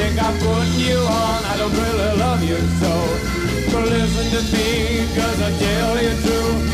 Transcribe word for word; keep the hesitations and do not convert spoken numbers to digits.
think I'm putting you on. I don't really love you so. So listen to me, cause I tell you true.